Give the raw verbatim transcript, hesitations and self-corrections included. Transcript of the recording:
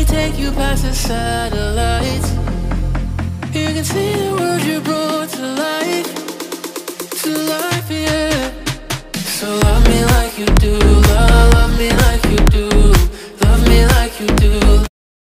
take you past the satellites. You can see the world you brought to life, to life, yeah. So love me like you do.